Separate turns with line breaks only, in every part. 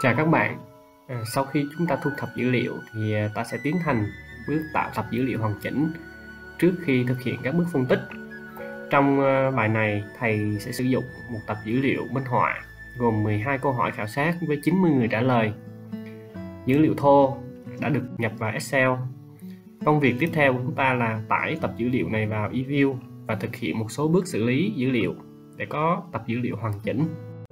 Chào các bạn. Sau khi chúng ta thu thập dữ liệu thì ta sẽ tiến hành bước tạo tập dữ liệu hoàn chỉnh trước khi thực hiện các bước phân tích. Trong bài này, thầy sẽ sử dụng một tập dữ liệu minh họa gồm 12 câu hỏi khảo sát với 90 người trả lời. Dữ liệu thô đã được nhập vào Excel. Công việc tiếp theo của chúng ta là tải tập dữ liệu này vào eView và thực hiện một số bước xử lý dữ liệu để có tập dữ liệu hoàn chỉnh.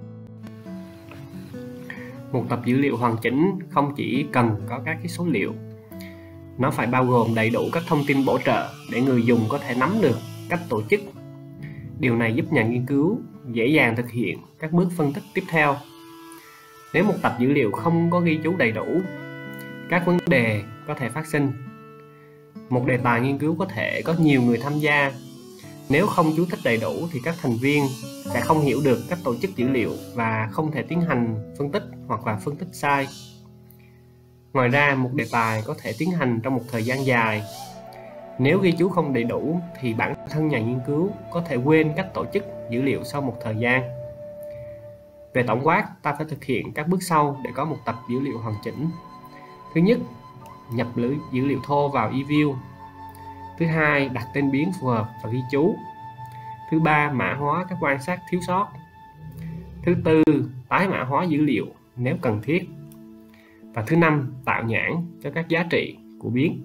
Một tập dữ liệu hoàn chỉnh không chỉ cần có các số liệu, nó phải bao gồm đầy đủ các thông tin bổ trợ để người dùng có thể nắm được cách tổ chức. Điều này giúp nhà nghiên cứu dễ dàng thực hiện các bước phân tích tiếp theo. Nếu một tập dữ liệu không có ghi chú đầy đủ, các vấn đề có thể phát sinh. Một đề tài nghiên cứu có thể có nhiều người tham gia. Nếu không chú thích đầy đủ thì các thành viên sẽ không hiểu được cách tổ chức dữ liệu và không thể tiến hành phân tích hoặc là phân tích sai. Ngoài ra, một đề tài có thể tiến hành trong một thời gian dài. Nếu ghi chú không đầy đủ thì bản thân nhà nghiên cứu có thể quên cách tổ chức dữ liệu sau một thời gian. Về tổng quát, ta phải thực hiện các bước sau để có một tập dữ liệu hoàn chỉnh. Thứ nhất, nhập dữ liệu thô vào eView. Thứ hai, đặt tên biến phù hợp và ghi chú. Thứ ba, mã hóa các quan sát thiếu sót. Thứ tư, tái mã hóa dữ liệu nếu cần thiết. Và thứ năm, tạo nhãn cho các giá trị của biến.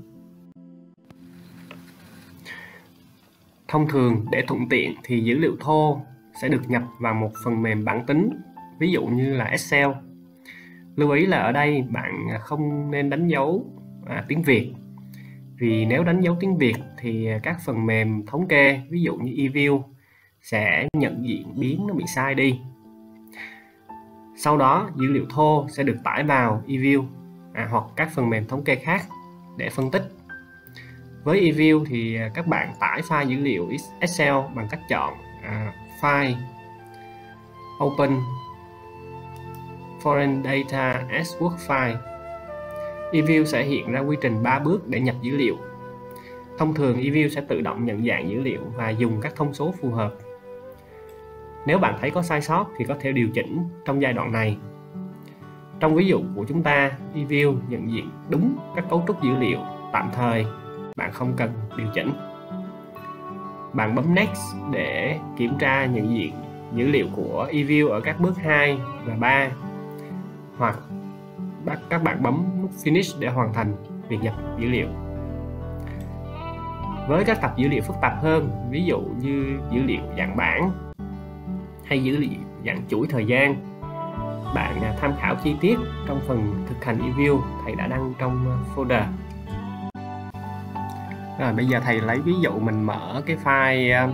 Thông thường, để thuận tiện thì dữ liệu thô sẽ được nhập vào một phần mềm bản tính, ví dụ như là Excel. Lưu ý là ở đây bạn không nên đánh dấu tiếng Việt, vì nếu đánh dấu tiếng Việt thì các phần mềm thống kê, ví dụ như eView, sẽ nhận diện biến nó bị sai đi. Sau đó, dữ liệu thô sẽ được tải vào eView hoặc các phần mềm thống kê khác để phân tích. Với eView thì các bạn tải file dữ liệu Excel bằng cách chọn File, Open, Foreign Data as Workfile. eView sẽ hiện ra quy trình 3 bước để nhập dữ liệu. Thông thường eView sẽ tự động nhận dạng dữ liệu và dùng các thông số phù hợp. Nếu bạn thấy có sai sót thì có thể điều chỉnh trong giai đoạn này. Trong ví dụ của chúng ta, eView nhận diện đúng các cấu trúc dữ liệu tạm thời, bạn không cần điều chỉnh. Bạn bấm Next để kiểm tra nhận diện dữ liệu của eView ở các bước 2 và 3, hoặc các bạn bấm nút Finish để hoàn thành việc nhập dữ liệu. Với các tập dữ liệu phức tạp hơn, ví dụ như dữ liệu dạng bảng hay dữ liệu dạng chuỗi thời gian, bạn tham khảo chi tiết trong phần thực hành eView thầy đã đăng trong folder. Rồi bây giờ thầy lấy ví dụ mình mở cái file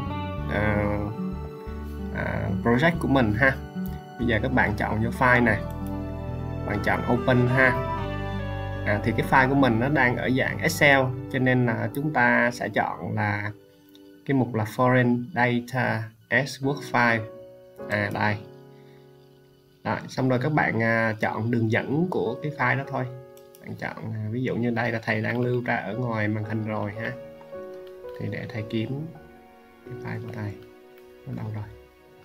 project của mình ha. Bây giờ các bạn chọn vô file này, bạn chọn Open ha. Thì cái file của mình nó đang ở dạng Excel, cho nên là chúng ta sẽ chọn là cái mục là Foreign Data as Workfile. Đây. Rồi, xong rồi các bạn chọn đường dẫn của cái file đó thôi. Bạn chọn ví dụ như đây là thầy đang lưu ra ở ngoài màn hình rồi ha. Thì để thầy kiếm cái file của thầy ở đâu rồi.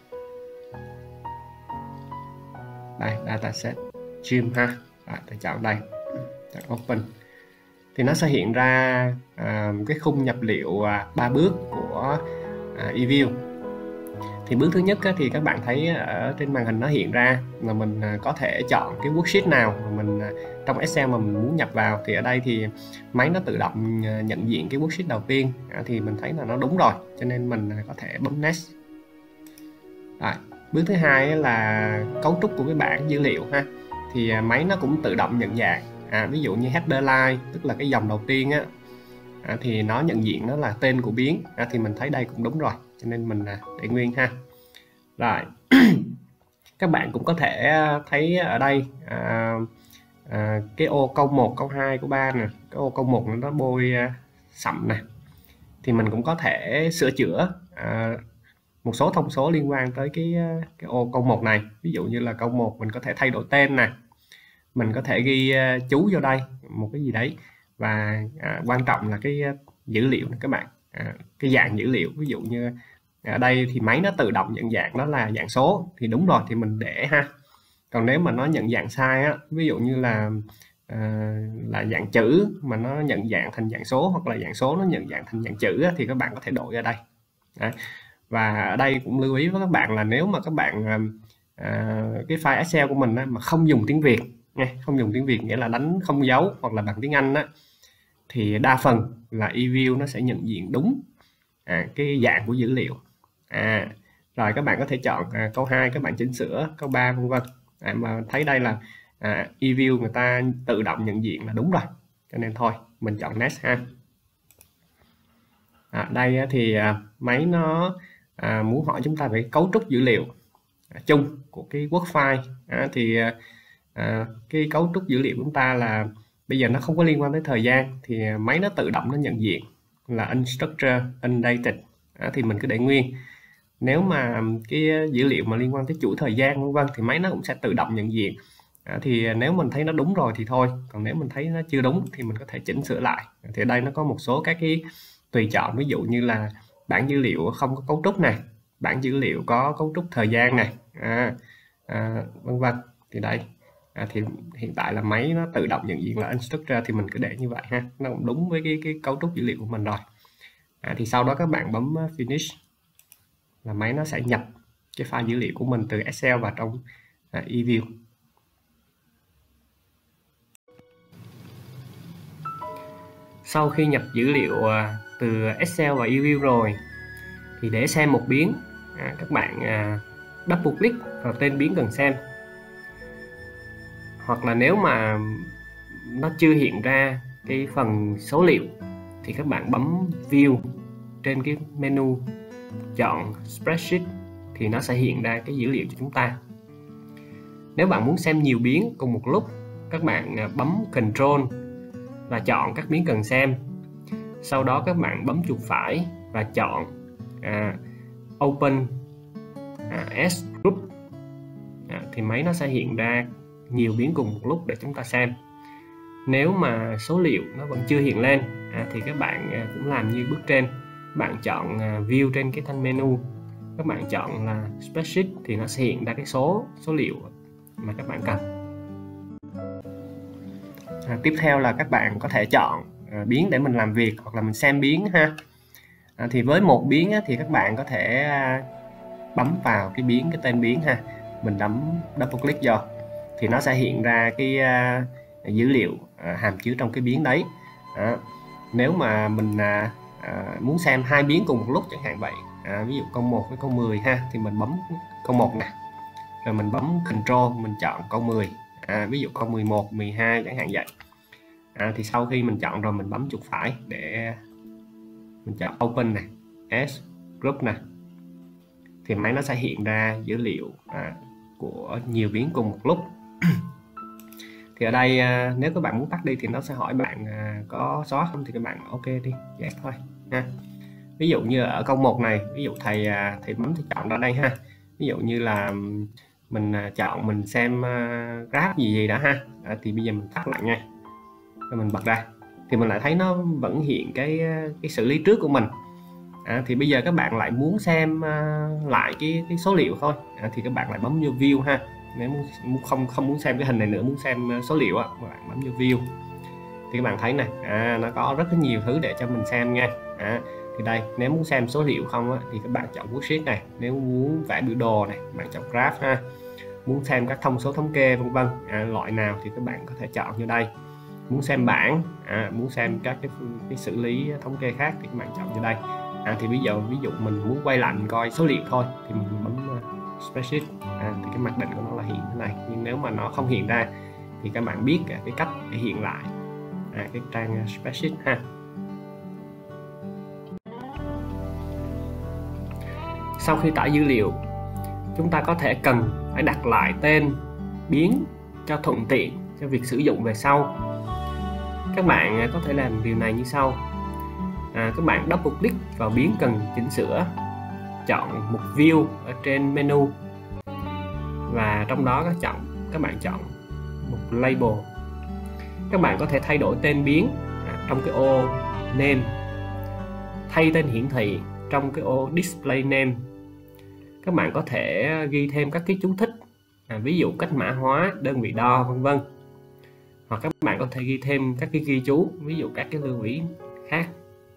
Đây, dataset gym ha. Rồi, thầy chọn đây, chọn Open. Thì nó sẽ hiện ra cái khung nhập liệu 3 bước của eView. Thì bước thứ nhất thì các bạn thấy ở trên màn hình nó hiện ra là mình có thể chọn cái worksheet nào mà mình trong Excel mà mình muốn nhập vào. Thì ở đây thì máy nó tự động nhận diện cái worksheet đầu tiên, thì mình thấy là nó đúng rồi, cho nên mình có thể bấm Next. Rồi, bước thứ hai là cấu trúc của cái bảng dữ liệu ha. Thì máy nó cũng tự động nhận dạng. Ví dụ như header line, tức là cái dòng đầu tiên thì nó nhận diện nó là tên của biến. Thì mình thấy đây cũng đúng rồi, cho nên mình để nguyên ha. Rồi các bạn cũng có thể thấy ở đây cái ô câu 1, câu 2, câu 3 nè. Cái ô câu 1 nó bôi sậm nè. Thì mình cũng có thể sửa chữa một số thông số liên quan tới cái ô câu 1 này. Ví dụ như là câu 1 mình có thể thay đổi tên nè, mình có thể ghi chú vô đây một cái gì đấy, và quan trọng là cái dữ liệu này các bạn, cái dạng dữ liệu. Ví dụ như ở đây thì máy nó tự động nhận dạng nó là dạng số, thì đúng rồi thì mình để ha. Còn nếu mà nó nhận dạng sai á, ví dụ như là dạng chữ mà nó nhận dạng thành dạng số, hoặc là dạng số nó nhận dạng thành dạng chữ á, thì các bạn có thể đổi ở đây. Đấy. Và ở đây cũng lưu ý với các bạn là nếu mà các bạn cái file Excel của mình á, mà không dùng tiếng Việt nha, không dùng tiếng Việt nghĩa là đánh không dấu hoặc là bằng tiếng Anh á, thì đa phần là eView nó sẽ nhận diện đúng cái dạng của dữ liệu. Rồi các bạn có thể chọn câu 2 các bạn chỉnh sửa, câu 3 vân vân. Mà thấy đây là eView người ta tự động nhận diện là đúng rồi, cho nên thôi mình chọn Next ha. Đây thì máy nó muốn hỏi chúng ta về cấu trúc dữ liệu chung của cái workfile. Thì cái cấu trúc dữ liệu của chúng ta là bây giờ nó không có liên quan tới thời gian, thì máy nó tự động nó nhận diện là unstructured, undated, thì mình cứ để nguyên. Nếu mà cái dữ liệu mà liên quan tới chuỗi thời gian vân vân thì máy nó cũng sẽ tự động nhận diện. Thì nếu mình thấy nó đúng rồi thì thôi, còn nếu mình thấy nó chưa đúng thì mình có thể chỉnh sửa lại. Thì ở đây nó có một số các cái tùy chọn, ví dụ như là bảng dữ liệu không có cấu trúc này, bảng dữ liệu có cấu trúc thời gian này, vân vân. Thì đây thì hiện tại là máy nó tự động nhận diện là unstructured, thì mình cứ để như vậy ha, nó cũng đúng với cái cấu trúc dữ liệu của mình rồi. Thì sau đó các bạn bấm finish là máy nó sẽ nhập cái file dữ liệu của mình từ Excel vào trong eView. Sau khi nhập dữ liệu từ Excel và eView rồi thì để xem một biến, các bạn double click vào tên biến cần xem, hoặc là nếu mà nó chưa hiện ra cái phần số liệu thì các bạn bấm View trên cái menu, chọn Spreadsheet thì nó sẽ hiện ra cái dữ liệu cho chúng ta. Nếu bạn muốn xem nhiều biến cùng một lúc, các bạn bấm Control và chọn các biến cần xem. Sau đó các bạn bấm chuột phải và chọn Open as Group, thì máy nó sẽ hiện ra nhiều biến cùng một lúc để chúng ta xem. Nếu mà số liệu nó vẫn chưa hiện lên thì các bạn cũng làm như bước trên, bạn chọn View trên cái thanh menu, các bạn chọn là Spreadsheet thì nó sẽ hiện ra cái số liệu mà các bạn cần. Tiếp theo là các bạn có thể chọn biến để mình làm việc hoặc là mình xem biến ha. Thì với một biến thì các bạn có thể bấm vào cái biến, cái tên biến ha, mình bấm double click vô thì nó sẽ hiện ra cái dữ liệu hàm chứa trong cái biến đấy. Nếu mà mình muốn xem hai biến cùng một lúc chẳng hạn vậy, ví dụ câu 1 với câu 10 ha, thì mình bấm câu 1 nè, rồi mình bấm Control, mình chọn câu 10, ví dụ câu 11, 12 chẳng hạn vậy. Thì sau khi mình chọn rồi mình bấm chuột phải để mình chọn Open này, as Group này, thì máy nó sẽ hiện ra dữ liệu của nhiều biến cùng một lúc. Thì ở đây nếu các bạn muốn tắt đi thì nó sẽ hỏi bạn có xóa không, thì các bạn ok đi, yes thôi ha. Ví dụ như ở câu 1 này, ví dụ thầy bấm thì chọn ra đây ha, ví dụ như là mình chọn mình xem graph gì đó ha, thì bây giờ mình tắt lại nha, rồi mình bật ra thì mình lại thấy nó vẫn hiện cái xử lý trước của mình. Thì bây giờ các bạn lại muốn xem lại cái số liệu thôi, thì các bạn lại bấm vô View ha. Nếu không muốn xem cái hình này nữa, muốn xem số liệu á, các bạn bấm vô View thì các bạn thấy này, nó có rất là nhiều thứ để cho mình xem nha. Thì đây, nếu muốn xem số liệu không á, thì các bạn chọn Worksheet này, nếu muốn vẽ biểu đồ này bạn chọn Graph ha, muốn xem các thông số thống kê vân vân, loại nào thì các bạn có thể chọn như đây, muốn xem bảng, muốn xem các cái xử lý thống kê khác thì các bạn chọn như đây. Thì ví dụ mình muốn quay lại mình coi số liệu thôi thì mình bấm Spreadsheet, thì cái mặc định của nó là hiện thế này. Nhưng nếu mà nó không hiện ra thì các bạn biết cái cách để hiện lại cái trang Spreadsheet ha. Sau khi tải dữ liệu, chúng ta có thể cần phải đặt lại tên biến cho thuận tiện cho việc sử dụng về sau. Các bạn có thể làm điều này như sau. Các bạn double click vào biến cần chỉnh sửa, chọn mục View ở trên menu và trong đó các bạn chọn mục Label. Các bạn có thể thay đổi tên biến trong cái ô Name, thay tên hiển thị trong cái ô Display Name. Các bạn có thể ghi thêm các cái chú thích ví dụ cách mã hóa, đơn vị đo, vân vân. Hoặc các bạn có thể ghi thêm các cái ghi chú, ví dụ các cái lưu ý khác.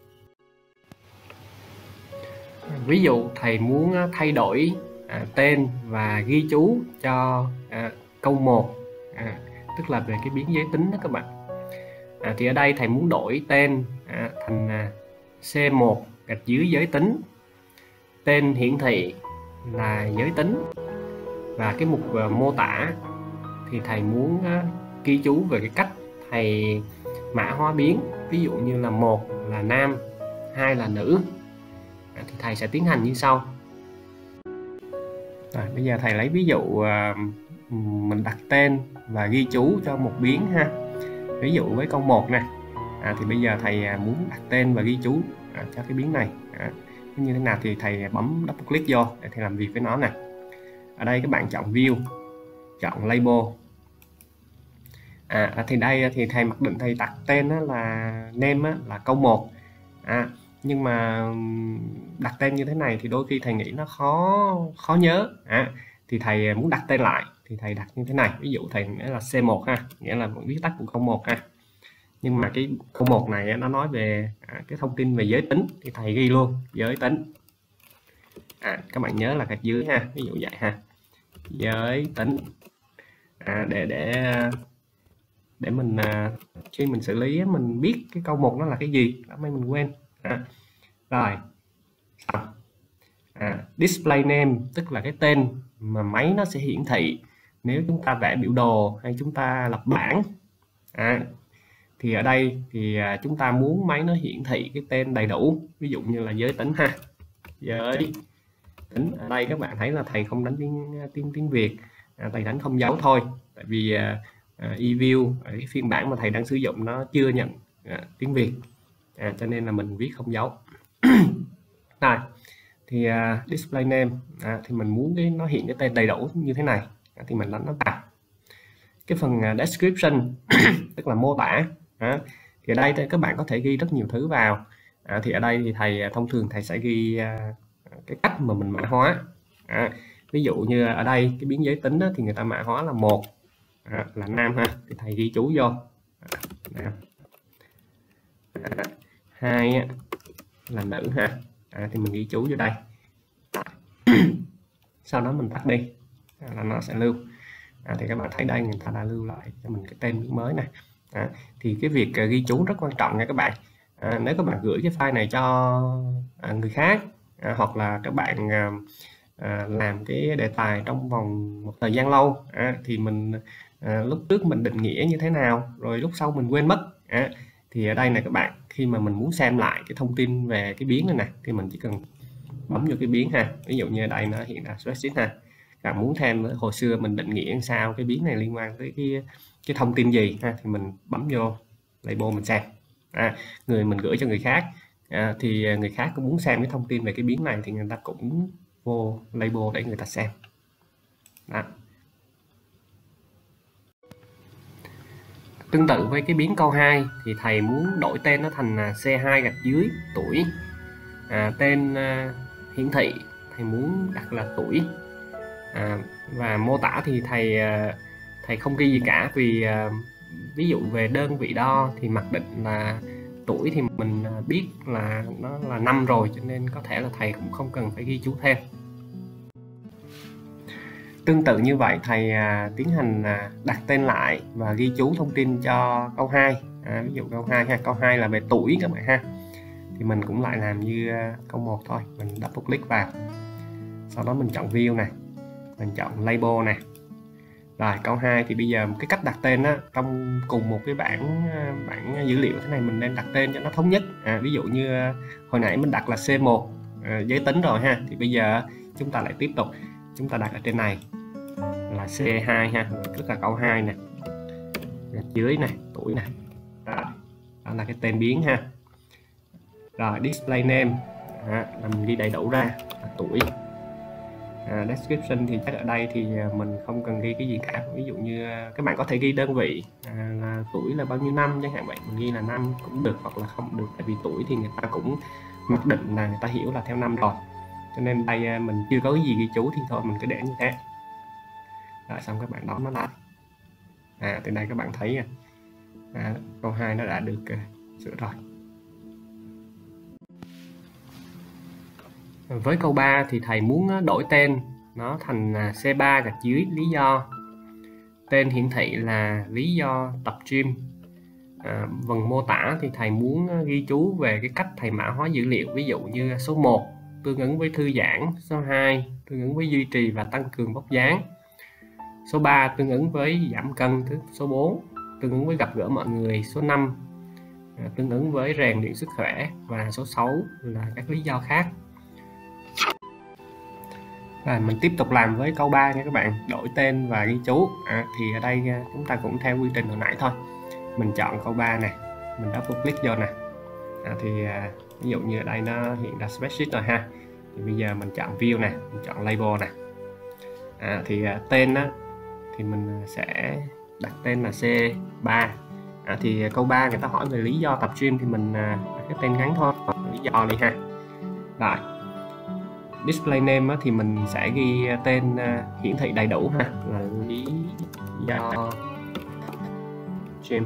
Ví dụ thầy muốn thay đổi tên và ghi chú cho câu 1, tức là về cái biến giới tính đó các bạn. Thì ở đây thầy muốn đổi tên thành C1 gạch dưới giới tính, tên hiển thị là giới tính, và cái mục mô tả thì thầy muốn ghi chú về cái cách thầy mã hóa biến, ví dụ như là 1 là nam, 2 là nữ. Thì thầy sẽ tiến hành như sau. Bây giờ thầy lấy ví dụ mình đặt tên và ghi chú cho một biến ha. Ví dụ với câu 1 này, thì bây giờ thầy muốn đặt tên và ghi chú cho cái biến này. Như thế nào thì thầy bấm double click vô để thầy làm việc với nó nè. Ở đây các bạn chọn view, chọn label. Thì đây thì thầy mặc định thầy đặt tên là name là câu 1. Nhưng mà đặt tên như thế này thì đôi khi thầy nghĩ nó khó nhớ. Thì thầy muốn đặt tên lại thì thầy đặt như thế này. Ví dụ thầy nghĩa là C1 ha, nghĩa là viết tắt của câu 1 ha. Nhưng mà cái câu 1 này nó nói về cái thông tin về giới tính thì thầy ghi luôn giới tính. Các bạn nhớ là gạch dưới ha, ví dụ vậy ha, giới tính. Để mình khi mình xử lý mình biết cái câu 1 nó là cái gì, đó mấy mình quên. Rồi display name tức là cái tên mà máy nó sẽ hiển thị nếu chúng ta vẽ biểu đồ hay chúng ta lập bảng. Thì ở đây thì chúng ta muốn máy nó hiển thị cái tên đầy đủ, ví dụ như là giới tính ha, giới tính. Ở đây các bạn thấy là thầy không đánh tiếng Việt, thầy đánh không dấu thôi, tại vì eView ở cái phiên bản mà thầy đang sử dụng nó chưa nhận tiếng Việt, cho nên là mình viết không dấu. Rồi thì display name thì mình muốn nó hiện cái tên đầy đủ như thế này, thì mình đánh nó vào. Cái phần description tức là mô tả, thì ở đây thì các bạn có thể ghi rất nhiều thứ vào. Thì ở đây thì thầy thông thường thầy sẽ ghi cái cách mà mình mã hóa. Ví dụ như ở đây cái biến giới tính đó, thì người ta mã hóa là 1 là nam ha, thì thầy ghi chú vô. 2 là nữ ha, thì mình ghi chú vô đây. Sau đó mình tắt đi là nó sẽ lưu. Thì các bạn thấy đây người ta đã lưu lại cho mình cái tên biến mới này. Thì cái việc ghi chú rất quan trọng nha các bạn. Nếu các bạn gửi cái file này cho người khác, hoặc là các bạn làm cái đề tài trong vòng một thời gian lâu, thì mình lúc trước mình định nghĩa như thế nào rồi lúc sau mình quên mất. Thì ở đây này các bạn, khi mà mình muốn xem lại cái thông tin về cái biến này nè, thì mình chỉ cần bấm vô cái biến ha. Ví dụ như ở đây nó hiện là spreadsheet ha. Các bạn muốn thêm hồi xưa mình định nghĩa làm sao, cái biến này liên quan tới cái thông tin gì ha, thì mình bấm vô label mình xem. Người mình gửi cho người khác, thì người khác cũng muốn xem cái thông tin về cái biến này thì người ta cũng vô label để người ta xem. Đó. Tương tự với cái biến câu 2 thì thầy muốn đổi tên nó thành C2 gạch dưới tuổi. Tên hiển thị thầy muốn đặt là tuổi. Và mô tả thì thầy không ghi gì cả, vì ví dụ về đơn vị đo thì mặc định là tuổi thì mình biết là nó là 5 rồi, cho nên có thể là thầy cũng không cần phải ghi chú thêm. Tương tự như vậy thầy tiến hành đặt tên lại và ghi chú thông tin cho câu 2. Ví dụ câu 2 ha, câu 2 là về tuổi các bạn ha, thì mình cũng lại làm như câu 1 thôi, mình double click vào, sau đó mình chọn view này, mình chọn label này. Rồi câu 2 thì bây giờ cái cách đặt tên á, trong cùng một cái bảng dữ liệu thế này mình nên đặt tên cho nó thống nhất. Ví dụ như hồi nãy mình đặt là C1 giới tính rồi ha, thì bây giờ chúng ta lại tiếp tục chúng ta đặt ở trên này là C2 ha, tức là câu 2 nè, gạch dưới này, tuổi này. Đó là cái tên biến ha. Rồi display name là mình ghi đầy đủ ra là tuổi. Description thì chắc ở đây thì mình không cần ghi cái gì cả. Ví dụ như các bạn có thể ghi đơn vị là tuổi là bao nhiêu năm chẳng hạn, vậy mình ghi là năm cũng được, hoặc là không được, tại vì tuổi thì người ta cũng mặc định là người ta hiểu là theo năm rồi, cho nên đây mình chưa có cái gì ghi chú thì thôi mình cứ để như thế. Rồi xong các bạn đóng nó lại. Từ đây các bạn thấy câu 2 nó đã được sửa rồi. Với câu 3 thì thầy muốn đổi tên nó thành C3 gạch dưới lý do. Tên hiển thị là lý do tập gym. Phần mô tả thì thầy muốn ghi chú về cái cách thầy mã hóa dữ liệu, ví dụ như số 1 tương ứng với thư giãn, số 2 tương ứng với duy trì và tăng cường vóc dáng, số 3 tương ứng với giảm cân, số 4 tương ứng với gặp gỡ mọi người, số 5 tương ứng với rèn luyện sức khỏe và số 6 là các lý do khác. Và mình tiếp tục làm với câu 3 nha các bạn, đổi tên và ghi chú. Thì ở đây chúng ta cũng theo quy trình hồi nãy thôi. Mình chọn câu 3 này, mình double click vô nè. Ví dụ như ở đây nó hiện ra spreadsheet rồi ha. Thì bây giờ mình chọn view nè, mình chọn label nè. Tên thì mình sẽ đặt tên là C3. Thì câu 3 người ta hỏi về lý do tập gym thì mình đặt cái tên ngắn thôi, lý do đi ha. Rồi display name thì mình sẽ ghi tên hiển thị đầy đủ ha, là lý do gym.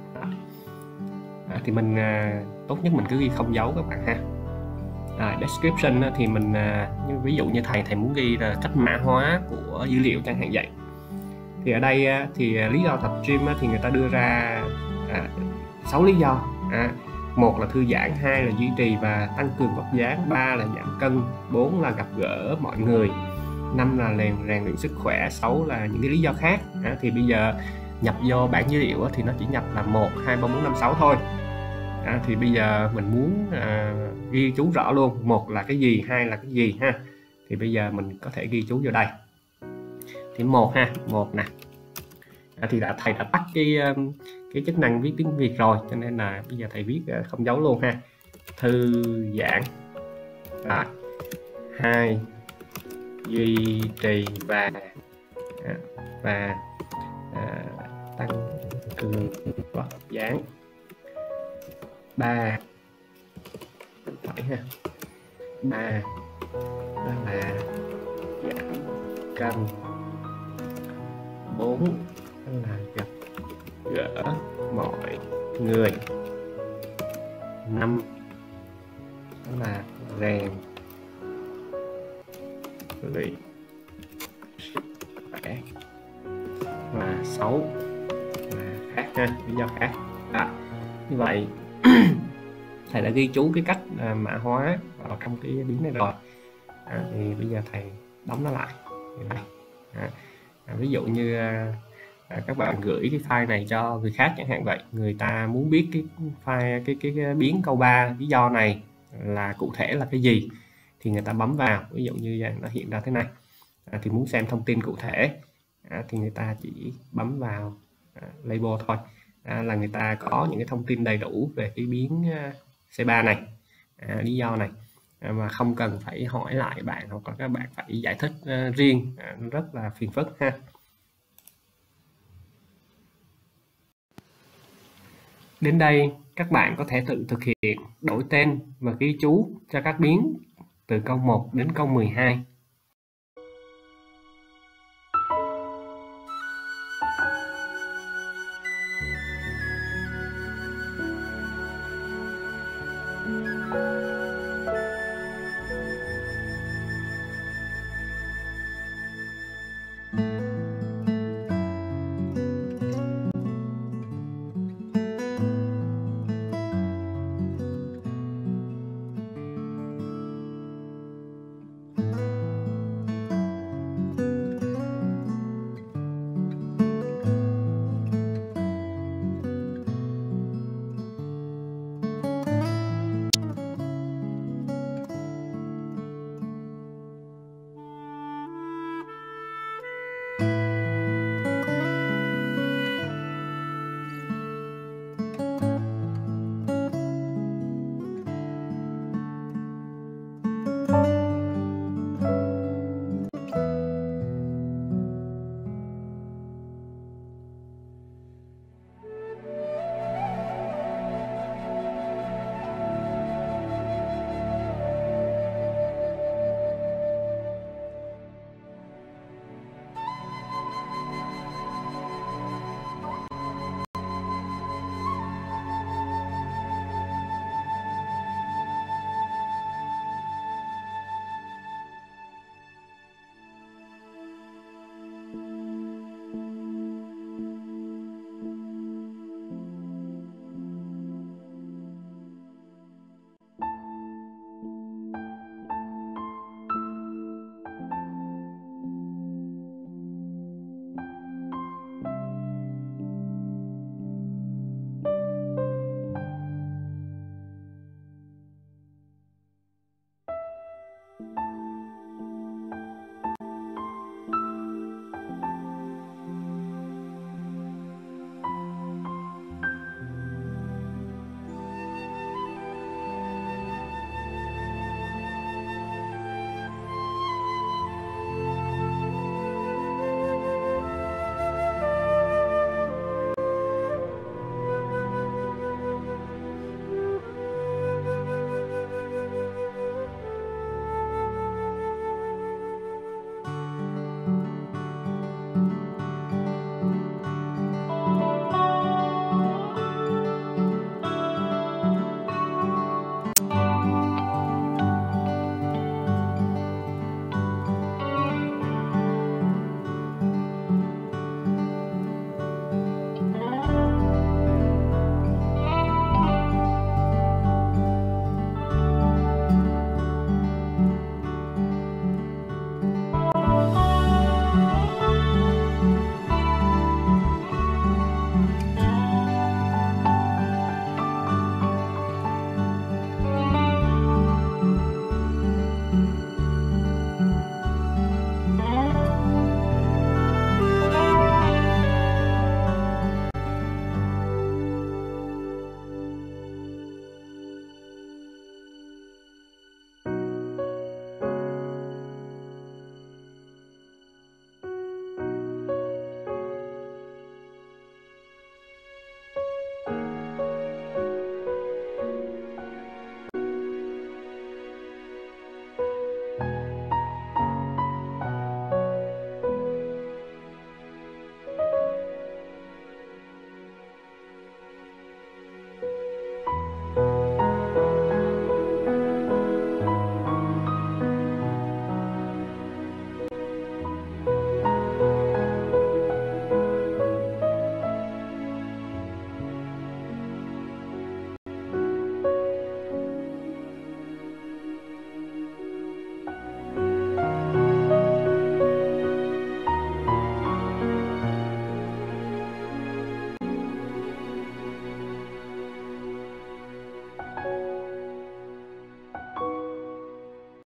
Thì mình tốt nhất mình cứ ghi không dấu các bạn ha. Description thì mình ví dụ như thầy muốn ghi là cách mã hóa của dữ liệu chẳng hạn vậy. Thì ở đây thì lý do tập gym thì người ta đưa ra 6 lý do. 1 là thư giãn, 2 là duy trì và tăng cường vóc dáng, 3 là giảm cân, 4 là gặp gỡ mọi người, 5 là rèn luyện sức khỏe, 6 là những cái lý do khác. Thì bây giờ nhập vô bảng dữ liệu thì nó chỉ nhập là 1, 2, 3, 4, 5, 6 thôi. Thì bây giờ mình muốn ghi chú rõ luôn, 1 là cái gì, 2 là cái gì ha. Thì bây giờ mình có thể ghi chú vô đây. Thì 1 ha, 1 nè. Thì thầy đã tắt cái chức năng viết tiếng Việt rồi, cho nên là bây giờ thầy viết không dấu luôn ha. Thư giãn. Rồi. 2 duy trì và tăng cường vóc dáng. 3 phải ha. 3 đó là giảm cân. 4 đó là gặp gỡ mọi người. 5 đó là rèn luyện sức khỏe. Và 6 là khác ha, lý do khác. Như vậy thầy đã ghi chú cái cách mã hóa vào trong cái biến này rồi. Thì bây giờ thầy đóng nó lại như này. Ví dụ như các bạn gửi cái file này cho người khác chẳng hạn vậy, người ta muốn biết cái file cái biến câu 3 lý do này là cụ thể là cái gì thì người ta bấm vào, ví dụ như nó hiện ra thế này. Thì muốn xem thông tin cụ thể thì người ta chỉ bấm vào label thôi, là người ta có những cái thông tin đầy đủ về cái biến C3 này, lý do này, mà không cần phải hỏi lại bạn hoặc là các bạn phải giải thích riêng, rất là phiền phức ha. Đến đây các bạn có thể tự thực hiện đổi tên và ghi chú cho các biến từ câu 1 đến câu 12.